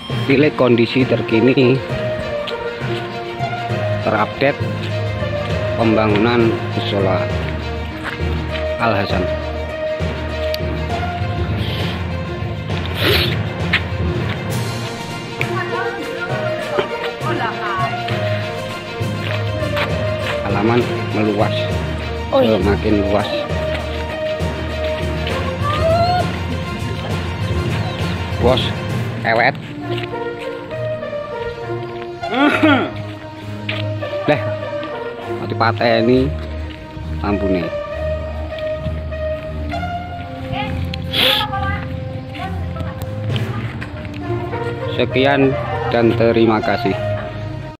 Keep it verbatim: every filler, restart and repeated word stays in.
pilih kondisi terkini terupdate pembangunan Musola Al Hasan. Halaman meluas, oh, iya. Makin luas. Bos, ewet. Leh, mati pateni lampune. Sekian dan terima kasih.